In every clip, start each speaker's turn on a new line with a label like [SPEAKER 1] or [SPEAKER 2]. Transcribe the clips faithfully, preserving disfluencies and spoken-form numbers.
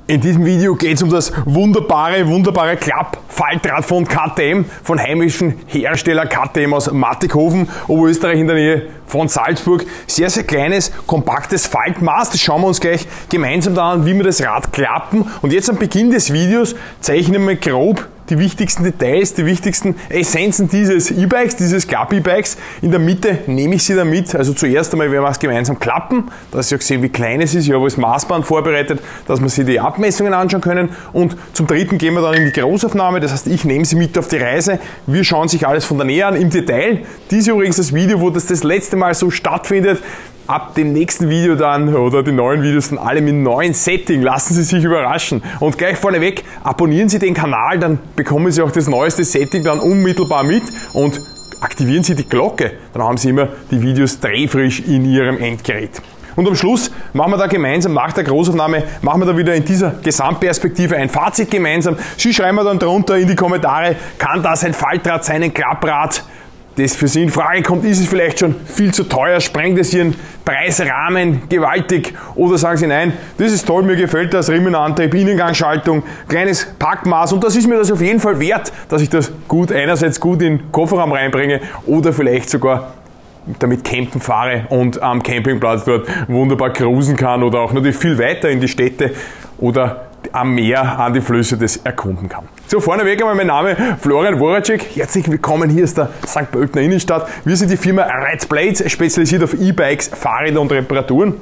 [SPEAKER 1] In diesem Video geht es um das wunderbare, wunderbare Klapp-Faltrad von K T M, von heimischen Hersteller K T M aus Mattighofen, Oberösterreich in der Nähe von Salzburg. Sehr, sehr kleines, kompaktes Faltmaß. Das schauen wir uns gleich gemeinsam da an, wie wir das Rad klappen. Und jetzt am Beginn des Videos zeichnen wir grob die wichtigsten Details, die wichtigsten Essenzen dieses E-Bikes, dieses Klapp-E-Bikes. In der Mitte nehme ich sie da mit. Also zuerst einmal werden wir es gemeinsam klappen, dass Sie auch sehen, wie klein es ist. Ich habe das Maßband vorbereitet, dass wir sich die Abmessungen anschauen können. Und zum Dritten gehen wir dann in die Großaufnahme. Das heißt, ich nehme Sie mit auf die Reise. Wir schauen sich alles von der Nähe an, im Detail. Dies ist übrigens das Video, wo das das letzte Mal so stattfindet. Ab dem nächsten Video dann, oder die neuen Videos dann alle mit neuen Setting. Lassen Sie sich überraschen. Und gleich vorneweg, abonnieren Sie den Kanal, dann bekommen Sie auch das neueste Setting dann unmittelbar mit und aktivieren Sie die Glocke. Dann haben Sie immer die Videos drehfrisch in Ihrem Endgerät. Und am Schluss machen wir da gemeinsam, nach der Großaufnahme, machen wir da wieder in dieser Gesamtperspektive ein Fazit gemeinsam. Sie schreiben mir dann drunter in die Kommentare, kann das ein Faltrad sein, ein Klapprad, das für Sie in Frage kommt? Ist es vielleicht schon viel zu teuer? Sprengt es Ihren Preisrahmen gewaltig? Oder sagen Sie, nein, das ist toll, mir gefällt das, Riemenantrieb, Innengangsschaltung, kleines Packmaß und das ist mir das auf jeden Fall wert, dass ich das gut einerseits gut in den Kofferraum reinbringe oder vielleicht sogar damit campen fahre und am Campingplatz dort wunderbar cruisen kann oder auch natürlich viel weiter in die Städte oder am Meer, an die Flüsse das erkunden kann. So, vorneweg einmal mein Name Florian Woracek. Herzlich willkommen, hier ist der Sankt Pöltener Innenstadt. Wir sind die Firma Red Blades, spezialisiert auf E-Bikes, Fahrräder und Reparaturen.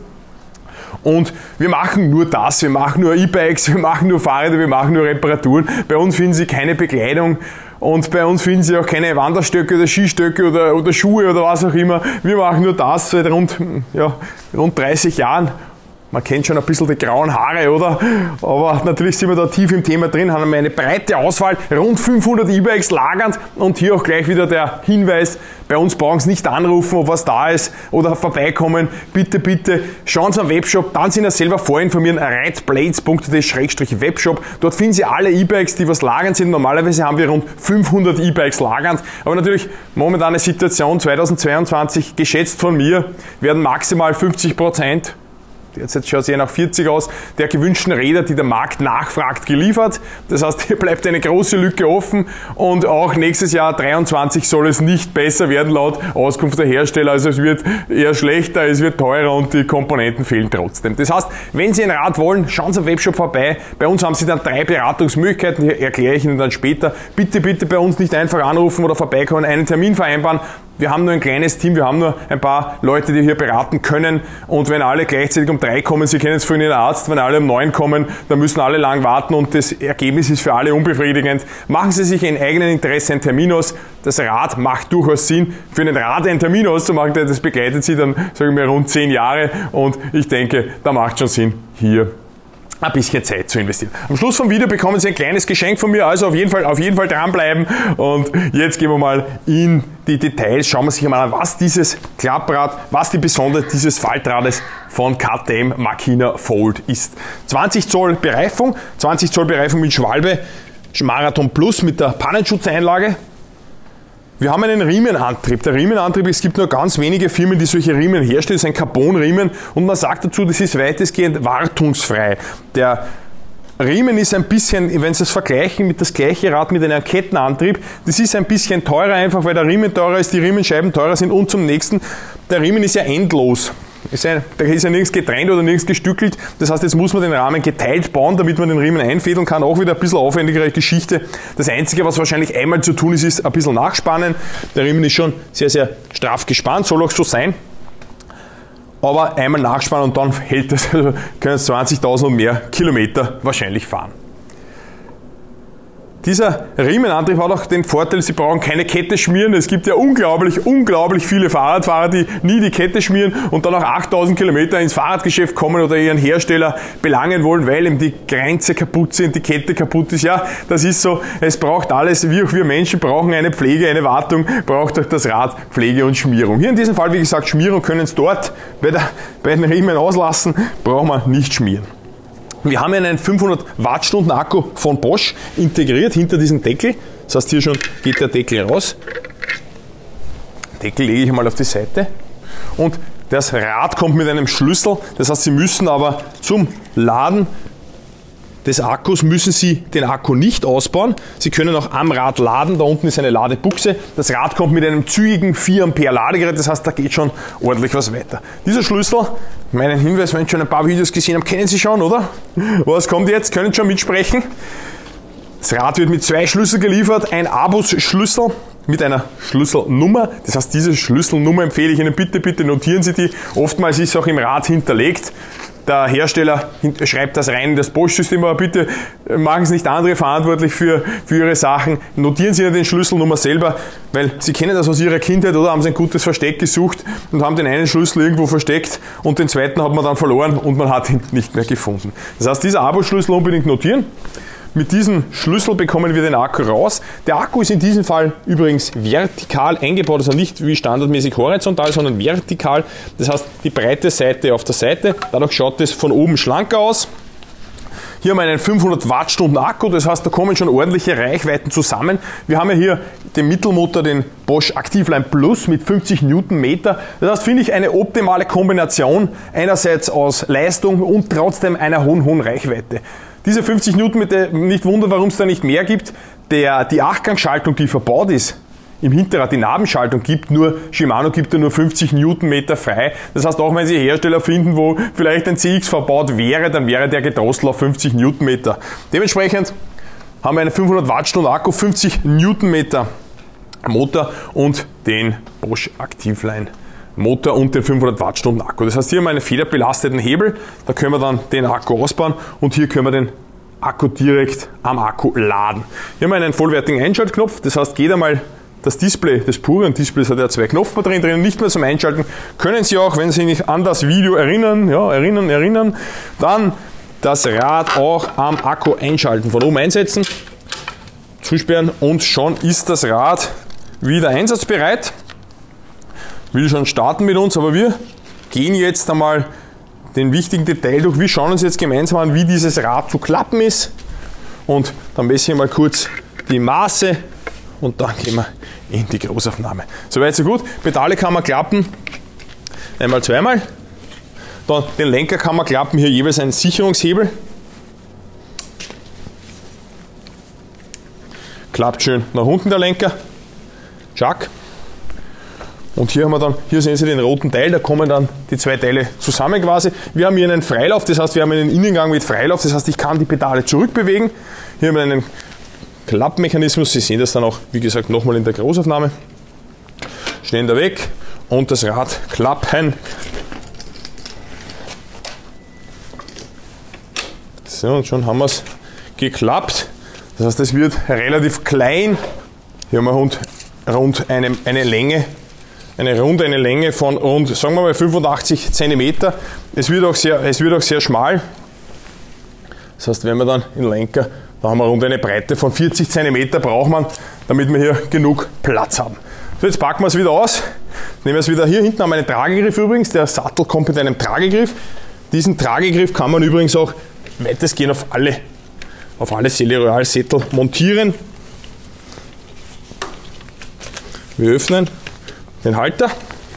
[SPEAKER 1] Und wir machen nur das, wir machen nur E-Bikes, wir machen nur Fahrräder, wir machen nur Reparaturen. Bei uns finden Sie keine Bekleidung und bei uns finden Sie auch keine Wanderstöcke oder Skistöcke oder, oder Schuhe oder was auch immer. Wir machen nur das seit rund, ja, rund dreißig Jahren. Man kennt schon ein bisschen die grauen Haare, oder? Aber natürlich sind wir da tief im Thema drin, haben wir eine breite Auswahl, rund fünfhundert E-Bikes lagernd und hier auch gleich wieder der Hinweis, bei uns brauchen Sie nicht anrufen, ob was da ist oder vorbeikommen. Bitte, bitte schauen Sie am Webshop, dann sind Sie selber vorinformieren, redblades punkt de Schrägstrich Webshop. Dort finden Sie alle E-Bikes, die was lagernd sind. Normalerweise haben wir rund fünfhundert E-Bikes lagernd, aber natürlich momentane Situation zweitausendzweiundzwanzig, geschätzt von mir, werden maximal fünfzig Prozent, jetzt schaut es eher nach vierzig aus, der gewünschten Räder, die der Markt nachfragt, geliefert. Das heißt, hier bleibt eine große Lücke offen und auch nächstes Jahr dreiundzwanzig soll es nicht besser werden laut Auskunft der Hersteller. Also es wird eher schlechter, es wird teurer und die Komponenten fehlen trotzdem. Das heißt, wenn Sie ein Rad wollen, schauen Sie am Webshop vorbei. Bei uns haben Sie dann drei Beratungsmöglichkeiten, die erkläre ich Ihnen dann später. Bitte, bitte bei uns nicht einfach anrufen oder vorbeikommen, einen Termin vereinbaren. Wir haben nur ein kleines Team, wir haben nur ein paar Leute, die hier beraten können und wenn alle gleichzeitig um drei kommen, Sie kennen es von Ihrem Arzt, wenn alle um neun kommen, dann müssen alle lang warten und das Ergebnis ist für alle unbefriedigend. Machen Sie sich in eigenem Interesse einen Termin aus. Das Rad macht durchaus Sinn, für einen Rad einen Termin auszumachen, denn das begleitet Sie dann, sagen wir, rund zehn Jahre und ich denke, da macht schon Sinn, hier ein bisschen Zeit zu investieren. Am Schluss vom Video bekommen Sie ein kleines Geschenk von mir, also auf jeden Fall, auf jeden Fall dranbleiben. Und jetzt gehen wir mal in die Details. Schauen wir sich einmal an, was dieses Klapprad, was die Besonderheit dieses Faltrades von K T M Makina Fold ist. zwanzig Zoll Bereifung, zwanzig Zoll Bereifung mit Schwalbe, Marathon Plus mit der Pannenschutzeinlage. Wir haben einen Riemenantrieb. Der Riemenantrieb, es gibt nur ganz wenige Firmen, die solche Riemen herstellen. Das ist ein Carbonriemen und man sagt dazu, das ist weitestgehend wartungsfrei. Der Riemen ist ein bisschen, wenn Sie es vergleichen mit das gleiche Rad mit einem Kettenantrieb, das ist ein bisschen teurer, einfach weil der Riemen teurer ist, die Riemenscheiben teurer sind und zum nächsten, der Riemen ist ja endlos. Ist ja, da ist ja nirgends getrennt oder nirgends gestückelt. Das heißt, jetzt muss man den Rahmen geteilt bauen, damit man den Riemen einfädeln kann. Auch wieder ein bisschen aufwendigere Geschichte. Das Einzige, was wahrscheinlich einmal zu tun ist, ist ein bisschen nachspannen. Der Riemen ist schon sehr, sehr straff gespannt, soll auch so sein. Aber einmal nachspannen und dann hält das, also können es zwanzigtausend und mehr Kilometer wahrscheinlich fahren. Dieser Riemenantrieb hat auch den Vorteil, Sie brauchen keine Kette schmieren. Es gibt ja unglaublich, unglaublich viele Fahrradfahrer, die nie die Kette schmieren und dann auch achttausend Kilometer ins Fahrradgeschäft kommen oder ihren Hersteller belangen wollen, weil ihm die Grenze kaputt sind, die Kette kaputt ist. Ja, das ist so. Es braucht alles, wie auch wir Menschen brauchen eine Pflege, eine Wartung, braucht auch das Rad Pflege und Schmierung. Hier in diesem Fall, wie gesagt, Schmierung können Sie dort bei, der, bei den Riemen auslassen, braucht man nicht schmieren. Wir haben einen fünfhundert Wattstunden Akku von Bosch integriert hinter diesem Deckel. Das heißt, hier schon geht der Deckel raus. Den Deckel lege ich mal auf die Seite. Und das Rad kommt mit einem Schlüssel. Das heißt, Sie müssen aber zum Laden des Akkus müssen Sie den Akku nicht ausbauen. Sie können auch am Rad laden, da unten ist eine Ladebuchse. Das Rad kommt mit einem zügigen vier Ampere Ladegerät, das heißt, da geht schon ordentlich was weiter. Dieser Schlüssel, meinen Hinweis, wenn Sie schon ein paar Videos gesehen haben, kennen Sie schon, oder? Was kommt jetzt? Können Sie schon mitsprechen? Das Rad wird mit zwei Schlüsseln geliefert, ein Abus-Schlüssel mit einer Schlüsselnummer. Das heißt, diese Schlüsselnummer empfehle ich Ihnen, bitte, bitte notieren Sie die. Oftmals ist es auch im Rad hinterlegt. Der Hersteller schreibt das rein in das Bosch-System, aber bitte machen Sie nicht andere verantwortlich für, für Ihre Sachen. Notieren Sie Ihnen den Schlüsselnummer selber, weil Sie kennen das aus Ihrer Kindheit, oder haben Sie ein gutes Versteck gesucht und haben den einen Schlüssel irgendwo versteckt und den zweiten hat man dann verloren und man hat ihn nicht mehr gefunden. Das heißt, dieser Abo-Schlüssel unbedingt notieren. Mit diesem Schlüssel bekommen wir den Akku raus. Der Akku ist in diesem Fall übrigens vertikal eingebaut, also nicht wie standardmäßig horizontal, sondern vertikal. Das heißt, die breite Seite auf der Seite. Dadurch schaut es von oben schlanker aus. Hier haben wir einen fünfhundert Wattstunden Akku, das heißt, da kommen schon ordentliche Reichweiten zusammen. Wir haben ja hier den Mittelmotor, den Bosch Activeline Plus mit fünfzig Newtonmeter. Das heißt, finde ich eine optimale Kombination einerseits aus Leistung und trotzdem einer hohen, hohen Reichweite. Diese fünfzig Newtonmeter, nicht wundern, warum es da nicht mehr gibt. Der, die Achtgangschaltung, die verbaut ist, im Hinterrad die Nabenschaltung gibt, nur Shimano gibt da nur fünfzig Newtonmeter frei. Das heißt, auch wenn Sie Hersteller finden, wo vielleicht ein C X verbaut wäre, dann wäre der gedrosselt auf fünfzig Newtonmeter. Dementsprechend haben wir einen fünfhundert Wattstunden Akku, fünfzig Newtonmeter Motor und den Bosch Activeline Motor und den fünfhundert Wattstunden Akku. Das heißt, hier haben wir einen federbelasteten Hebel, da können wir dann den Akku ausbauen und hier können wir den Akku direkt am Akku laden. Hier haben wir einen vollwertigen Einschaltknopf, das heißt, geht einmal das Display, das pure Display, hat ja zwei Knopfbatterien drin, nicht mehr zum Einschalten. Können Sie auch, wenn Sie sich an das Video erinnern, ja, erinnern, erinnern, dann das Rad auch am Akku einschalten. Von oben einsetzen, zusperren und schon ist das Rad wieder einsatzbereit. Will schon starten mit uns, aber wir gehen jetzt einmal den wichtigen Detail durch. Wir schauen uns jetzt gemeinsam an, wie dieses Rad zu klappen ist. Und dann messe ich mal kurz die Maße und dann gehen wir in die Großaufnahme. Soweit so gut. Pedale kann man klappen, einmal, zweimal. Dann den Lenker kann man klappen, hier jeweils einen Sicherungshebel. Klappt schön nach unten der Lenker. Tschack. Und hier haben wir dann, hier sehen Sie den roten Teil, da kommen dann die zwei Teile zusammen quasi. Wir haben hier einen Freilauf, das heißt, wir haben einen Innengang mit Freilauf, das heißt, ich kann die Pedale zurückbewegen. Hier haben wir einen Klappmechanismus, Sie sehen das dann auch, wie gesagt, nochmal in der Großaufnahme. Ständer weg und das Rad klappen. So, und schon haben wir es geklappt. Das heißt, es wird relativ klein. Hier haben wir rund, rund eine, eine Länge. Eine runde, eine Länge von rund, sagen wir mal, fünfundachtzig Zentimeter. Es wird auch sehr, es wird auch sehr schmal. Das heißt, wenn wir dann den Lenker, da haben wir rund eine Breite von vierzig Zentimeter, braucht man, damit wir hier genug Platz haben. So, jetzt packen wir es wieder aus. Nehmen wir es wieder hier hinten, haben wir einen Tragegriff übrigens. Der Sattel kommt mit einem Tragegriff. Diesen Tragegriff kann man übrigens auch weitestgehend auf alle, auf alle Celeroyal-Sättel montieren. Wir öffnen den Halter,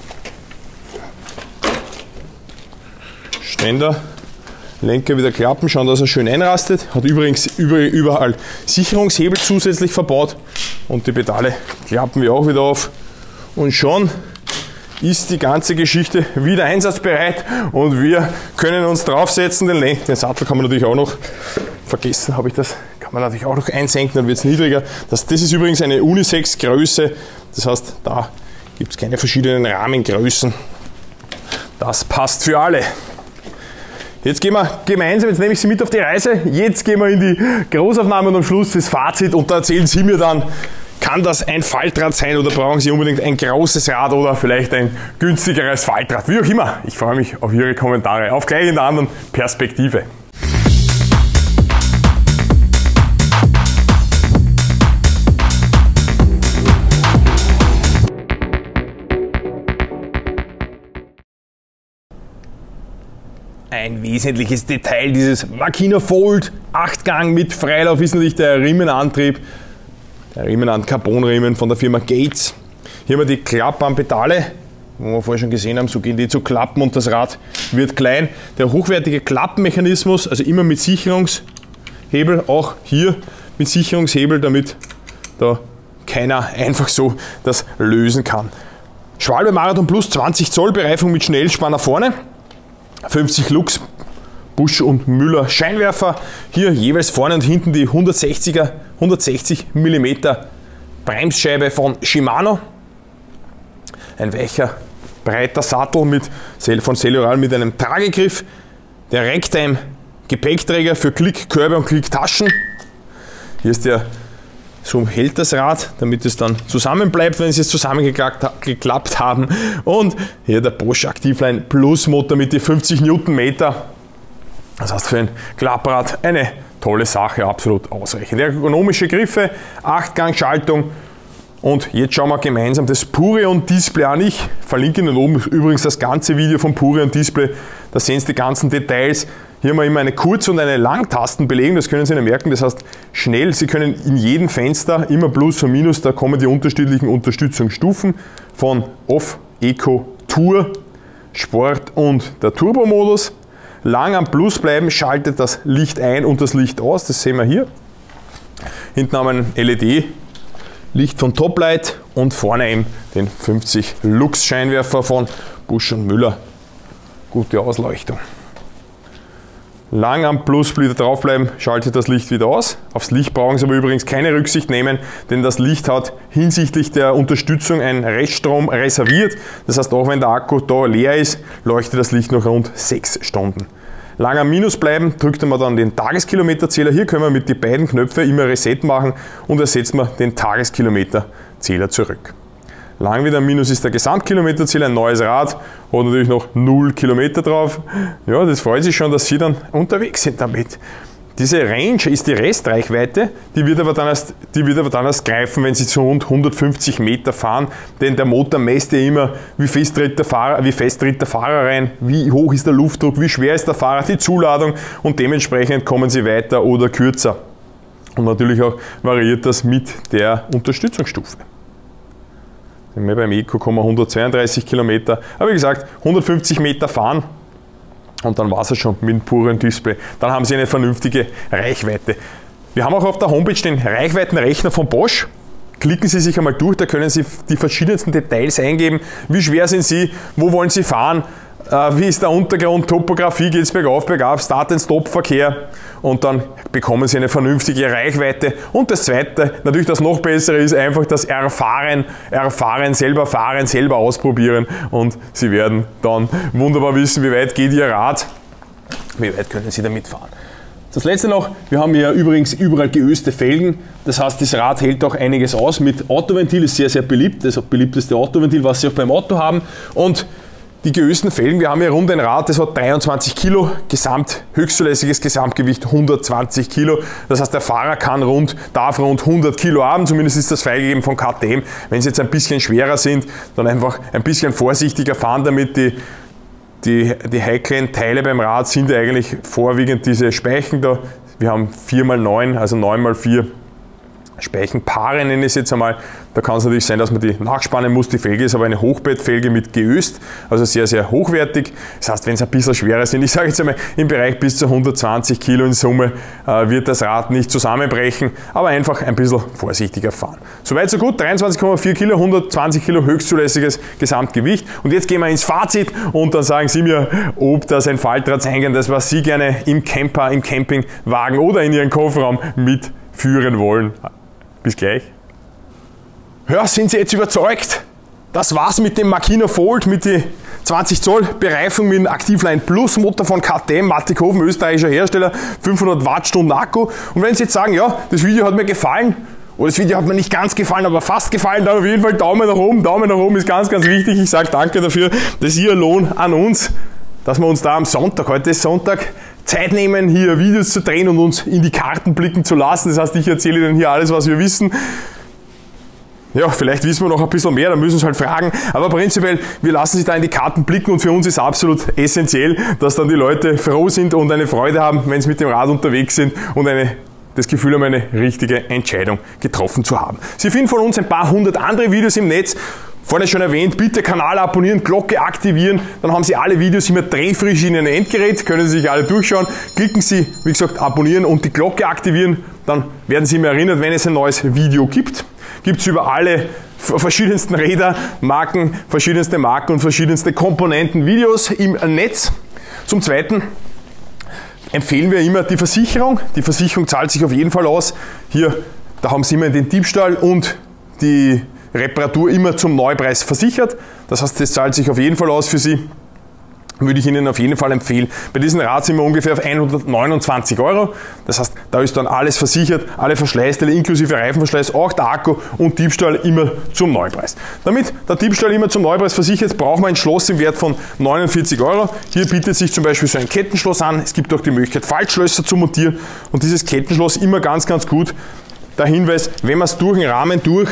[SPEAKER 1] Ständer, Lenker wieder klappen, schauen, dass er schön einrastet. Hat übrigens überall Sicherungshebel zusätzlich verbaut und die Pedale klappen wir auch wieder auf. Und schon ist die ganze Geschichte wieder einsatzbereit und wir können uns draufsetzen. Den, Len den Sattel kann man natürlich auch noch, vergessen habe ich das, kann man natürlich auch noch einsenken, dann wird es niedriger. Das, das ist übrigens eine Unisex-Größe, das heißt, da gibt es keine verschiedenen Rahmengrößen. Das passt für alle. Jetzt gehen wir gemeinsam, jetzt nehme ich Sie mit auf die Reise, jetzt gehen wir in die Großaufnahme und am Schluss das Fazit und da erzählen Sie mir dann, kann das ein Faltrad sein oder brauchen Sie unbedingt ein großes Rad oder vielleicht ein günstigeres Faltrad, wie auch immer. Ich freue mich auf Ihre Kommentare. Auf gleich in der anderen Perspektive. Ein wesentliches Detail dieses Makina Fold acht Gang mit Freilauf ist natürlich der Riemenantrieb. Der Riemen an Carbonriemen von der Firma Gates. Hier haben wir die Klappbandpedale, wo wir vorher schon gesehen haben, so gehen die zu klappen und das Rad wird klein. Der hochwertige Klappenmechanismus, also immer mit Sicherungs, Hebel, auch hier mit Sicherungshebel, damit da keiner einfach so das lösen kann. Schwalbe Marathon Plus zwanzig Zoll, Bereifung mit Schnellspanner vorne, fünfzig Lux Busch und Müller Scheinwerfer, hier jeweils vorne und hinten die hundertsechziger, hundertsechzig Millimeter Bremsscheibe von Shimano, ein weicher, breiter Sattel mit, von Cellural mit einem Tragegriff, der Ragtime Gepäckträger für Klickkörbe und Klicktaschen. Hier ist der, so hält das Rad, damit es dann zusammen bleibt, wenn Sie es zusammengeklappt haben. Und hier der Bosch Activeline Plus Motor mit die fünfzig Newtonmeter. Das heißt für ein Klapprad eine tolle Sache, absolut ausreichend. Ergonomische Griffe, acht Gang Schaltung. Und jetzt schauen wir gemeinsam das Purion Display an. Ich verlinke Ihnen oben übrigens das ganze Video vom Purion Display. Da sehen Sie die ganzen Details. Hier haben wir immer eine Kurz- und eine Langtastenbelegung, das können Sie Ihnen merken. Das heißt, schnell, Sie können in jedem Fenster immer Plus und Minus, da kommen die unterschiedlichen Unterstützungsstufen von Off, Eco, Tour, Sport und der Turbo-Modus. Lang am Plus bleiben, schaltet das Licht ein und das Licht aus, das sehen wir hier. Hinten haben wir ein L E D-Licht von Toplight und vorne eben den fünfzig Lux Scheinwerfer von Busch und Müller. Gute Ausleuchtung. Lang am Plus wieder draufbleiben, schaltet das Licht wieder aus. Aufs Licht brauchen Sie aber übrigens keine Rücksicht nehmen, denn das Licht hat hinsichtlich der Unterstützung einen Reststrom reserviert. Das heißt, auch wenn der Akku da leer ist, leuchtet das Licht noch rund sechs Stunden. Lang am Minus bleiben, drückt man dann den Tageskilometerzähler. Hier können wir mit den beiden Knöpfen immer Reset machen und ersetzen wir den Tageskilometerzähler zurück. Lang wieder Minus ist der Gesamtkilometerzähler, ein neues Rad, hat natürlich noch null Kilometer drauf. Ja, das freut sich schon, dass Sie dann unterwegs sind damit. Diese Range ist die Restreichweite, die wird aber dann erst, die wird aber dann erst greifen, wenn Sie zu rund hundertfünfzig Meter fahren, denn der Motor messt ja immer, wie fest tritt der Fahrer, wie fest tritt der Fahrer rein, wie hoch ist der Luftdruck, wie schwer ist der Fahrer, die Zuladung und dementsprechend kommen Sie weiter oder kürzer. Und natürlich auch variiert das mit der Unterstützungsstufe. Beim Eco kommen wir hundertzweiunddreißig Kilometer, aber wie gesagt, hundertfünfzig Meter fahren und dann war es schon mit dem Purion Display. Dann haben Sie eine vernünftige Reichweite. Wir haben auch auf der Homepage den Reichweitenrechner von Bosch. Klicken Sie sich einmal durch, da können Sie die verschiedensten Details eingeben. Wie schwer sind Sie, wo wollen Sie fahren, wie ist der Untergrund, Topografie, geht es bergauf, bergab, Start-and-Stop-Verkehr und dann bekommen Sie eine vernünftige Reichweite. Und das Zweite, natürlich das noch Bessere ist einfach das Erfahren, Erfahren, selber fahren, selber ausprobieren und Sie werden dann wunderbar wissen, wie weit geht Ihr Rad, wie weit können Sie damit fahren. Das letzte noch, wir haben hier übrigens überall geöste Felgen, das heißt, das Rad hält auch einiges aus. Mit Autoventil ist sehr, sehr beliebt, das beliebteste Autoventil, was Sie auch beim Auto haben. Und die geösten Felgen, wir haben hier rund ein Rad, das hat dreiundzwanzig Kilo, Gesamt, höchstzulässiges Gesamtgewicht hundertzwanzig Kilo. Das heißt, der Fahrer kann rund, darf rund hundert Kilo haben, zumindest ist das freigegeben von K T M. Wenn sie jetzt ein bisschen schwerer sind, dann einfach ein bisschen vorsichtiger fahren, damit die, die, die heiklen Teile beim Rad sind ja eigentlich vorwiegend diese Speichen da. Wir haben vier mal neun, also neun mal vier Speichenpaare nenne ich es jetzt einmal. Da kann es natürlich sein, dass man die nachspannen muss. Die Felge ist aber eine Hochbettfelge mit geöst, also sehr, sehr hochwertig. Das heißt, wenn es ein bisschen schwerer sind, ich sage jetzt einmal im Bereich bis zu hundertzwanzig Kilo in Summe, äh, wird das Rad nicht zusammenbrechen, aber einfach ein bisschen vorsichtiger fahren. Soweit so gut, dreiundzwanzig Komma vier Kilo, hundertzwanzig Kilo höchstzulässiges Gesamtgewicht. Und jetzt gehen wir ins Fazit und dann sagen Sie mir, ob das ein Faltrad sein kann, das was Sie gerne im Camper, im Campingwagen oder in Ihren Kofferraum mitführen wollen. Bis gleich. Ja, sind Sie jetzt überzeugt? Das war's mit dem Makina Fold, mit der zwanzig Zoll Bereifung mit dem Activeline Plus Motor von K T M, Mattighofen, österreichischer Hersteller, fünfhundert Wattstunden Akku. Und wenn Sie jetzt sagen, ja, das Video hat mir gefallen, oder das Video hat mir nicht ganz gefallen, aber fast gefallen, dann auf jeden Fall Daumen nach oben. Daumen nach oben ist ganz, ganz wichtig. Ich sage danke dafür, das ist Ihr Lohn an uns, dass wir uns da am Sonntag, heute ist Sonntag, Zeit nehmen, hier Videos zu drehen und uns in die Karten blicken zu lassen. Das heißt, ich erzähle Ihnen hier alles, was wir wissen. Ja, vielleicht wissen wir noch ein bisschen mehr, dann müssen Sie halt fragen. Aber prinzipiell, wir lassen sich da in die Karten blicken und für uns ist absolut essentiell, dass dann die Leute froh sind und eine Freude haben, wenn sie mit dem Rad unterwegs sind und eine, das Gefühl haben, eine richtige Entscheidung getroffen zu haben. Sie finden von uns ein paar hundert andere Videos im Netz. Vorhin schon erwähnt, bitte Kanal abonnieren, Glocke aktivieren, dann haben Sie alle Videos immer drehfrisch in Ihrem Endgerät, können Sie sich alle durchschauen. Klicken Sie, wie gesagt, abonnieren und die Glocke aktivieren, dann werden Sie immer erinnert, wenn es ein neues Video gibt. Gibt es über alle verschiedensten Räder, Marken, verschiedenste Marken und verschiedenste Komponenten Videos im Netz. Zum Zweiten empfehlen wir immer die Versicherung. Die Versicherung zahlt sich auf jeden Fall aus. Hier, da haben Sie immer den Diebstahl und die Reparatur immer zum Neupreis versichert. Das heißt, das zahlt sich auf jeden Fall aus für Sie. Würde ich Ihnen auf jeden Fall empfehlen. Bei diesem Rad sind wir ungefähr auf hundertneunundzwanzig Euro. Das heißt, da ist dann alles versichert, alle Verschleißteile inklusive Reifenverschleiß, auch der Akku und Diebstahl immer zum Neupreis. Damit der Diebstahl immer zum Neupreis versichert, brauchen wir ein Schloss im Wert von neunundvierzig Euro. Hier bietet sich zum Beispiel so ein Kettenschloss an. Es gibt auch die Möglichkeit, Faltschlösser zu montieren. Und dieses Kettenschloss immer ganz, ganz gut. Der Hinweis, wenn man es durch den Rahmen durch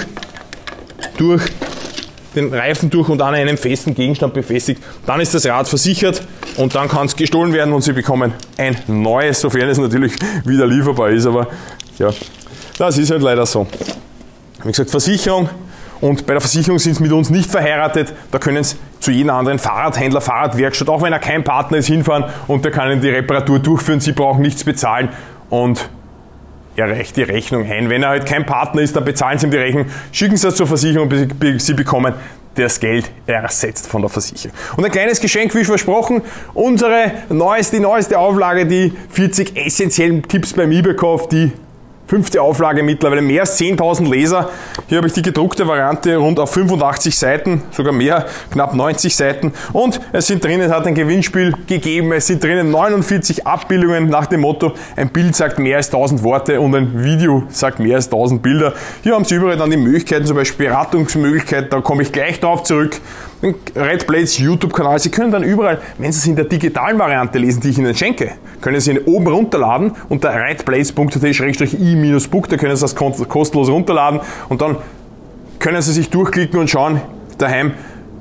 [SPEAKER 1] durch den Reifen durch und an einem festen Gegenstand befestigt, dann ist das Rad versichert und dann kann es gestohlen werden und Sie bekommen ein neues, sofern es natürlich wieder lieferbar ist, aber ja, das ist halt leider so. Wie gesagt, Versicherung, und bei der Versicherung sind Sie mit uns nicht verheiratet, da können Sie zu jedem anderen Fahrradhändler, Fahrradwerkstatt, auch wenn er kein Partner ist, hinfahren und der kann Ihnen die Reparatur durchführen, Sie brauchen nichts bezahlen und er reicht die Rechnung ein. Wenn er halt kein Partner ist, dann bezahlen Sie ihm die Rechnung, schicken Sie das zur Versicherung, Sie bekommen das Geld ersetzt von der Versicherung. Und ein kleines Geschenk, wie versprochen, unsere neueste, die neueste Auflage, die vierzig essentiellen Tipps beim eBay-Kauf, die fünfte Auflage mittlerweile, mehr als zehntausend Leser. Hier habe ich die gedruckte Variante rund auf fünfundachtzig Seiten, sogar mehr, knapp neunzig Seiten. Und es sind drinnen, es hat ein Gewinnspiel gegeben, es sind drinnen neunundvierzig Abbildungen nach dem Motto, ein Bild sagt mehr als tausend Worte und ein Video sagt mehr als tausend Bilder. Hier haben Sie überall dann die Möglichkeiten, zum Beispiel Beratungsmöglichkeiten, da komme ich gleich darauf zurück. Red Blades YouTube-Kanal. Sie können dann überall, wenn Sie es in der digitalen Variante lesen, die ich Ihnen schenke, können Sie ihn oben runterladen unter redblades punkt at slash i book, da können Sie das kostenlos runterladen und dann können Sie sich durchklicken und schauen daheim,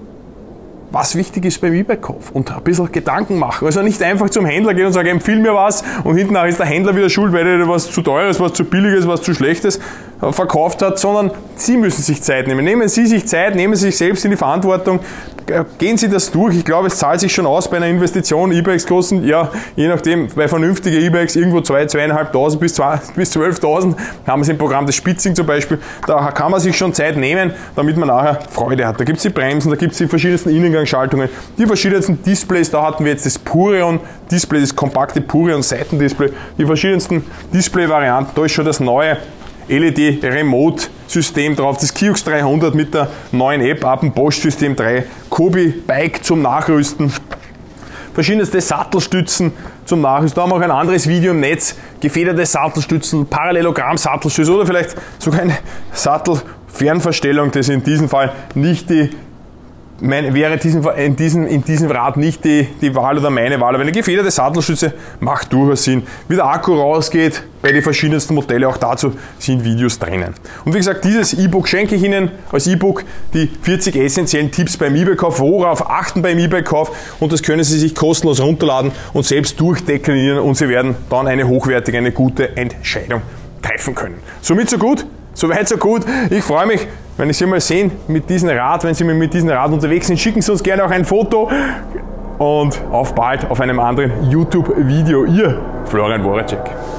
[SPEAKER 1] was wichtig ist beim eBay-Kauf und ein bisschen Gedanken machen. Also nicht einfach zum Händler gehen und sagen, empfiehl mir was und hinten ist der Händler wieder schuld, weil er was zu teures, was zu billiges, was zu schlechtes verkauft hat, sondern Sie müssen sich Zeit nehmen. Nehmen Sie sich Zeit, nehmen Sie sich selbst in die Verantwortung, gehen Sie das durch. Ich glaube, es zahlt sich schon aus bei einer Investition. E-Bikes kosten, ja, je nachdem, bei vernünftigen E-Bikes irgendwo zweitausendfünfhundert, zweitausendfünfhundert bis zwölftausend. Haben Sie im Programm das Spitzing zum Beispiel. Da kann man sich schon Zeit nehmen, damit man nachher Freude hat. Da gibt es die Bremsen, da gibt es die verschiedensten Innengangsschaltungen, die verschiedensten Displays. Da hatten wir jetzt das Purion Display, das kompakte Purion Seitendisplay, die verschiedensten Display-Varianten. Da ist schon das neue L E D-Remote-System drauf, das Kiox dreihundert mit der neuen App ab dem Bosch-System drei, Kobi Bike zum Nachrüsten, verschiedenste Sattelstützen zum Nachrüsten. Da haben wir auch ein anderes Video im Netz, gefederte Sattelstützen, Parallelogramm-Sattelstütze oder vielleicht sogar eine Sattelfernverstellung, das in diesem Fall nicht die Meine, wäre diesen, in, diesem, in diesem Rad nicht die, die Wahl oder meine Wahl, aber eine gefederte Sattelstütze macht durchaus Sinn. Wie der Akku rausgeht bei den verschiedensten Modellen, auch dazu sind Videos drinnen. Und wie gesagt, dieses E-Book schenke ich Ihnen als E-Book, die vierzig essentiellen Tipps beim eBay-Kauf, worauf achten beim eBay-Kauf, und das können Sie sich kostenlos runterladen und selbst durchdeklinieren und Sie werden dann eine hochwertige, eine gute Entscheidung treffen können. Somit so gut, soweit so gut. Ich freue mich, wenn ich Sie mal sehen mit diesem Rad, wenn Sie mit diesem Rad unterwegs sind, schicken Sie uns gerne auch ein Foto und auf bald auf einem anderen YouTube-Video. Ihr Florian Woracek.